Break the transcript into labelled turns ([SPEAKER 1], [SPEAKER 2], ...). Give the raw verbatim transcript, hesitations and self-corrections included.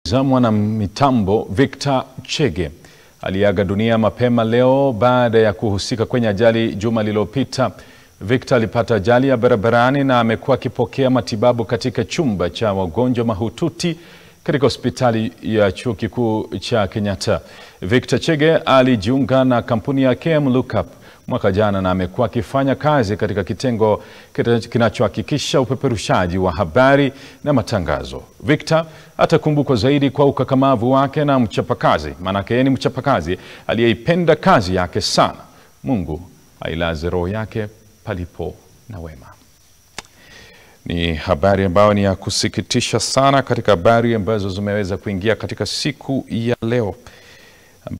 [SPEAKER 1] Mwanamitambo Victor Chege aliyeaga dunia mapema leo baada ya kuhusika kwenye ajali juma lililopita. Victor alipata ajali ya barabarani na amekuwa akipokea matibabu katika chumba cha wagonjwa mahututi katika hospitali ya chuo kikuu cha Kenyatta. Victor Chege alijiunga na kampuni ya K M Lookup mwaka jana na amekuwa akifanya kazi katika kitengo kinachohakikisha upeperushaji wa habari na matangazo. Victor atakumbukwa zaidi kwa ukakamavu wake na mchapakazi, maanake yeye ni mchapakazi aliyeipenda kazi yake sana. Mungu ailaze roho yake palipo na wema. Ni habari ambayo ni ya kusikitisha sana katika habari ambazo zimeweza kuingia katika siku ya leo.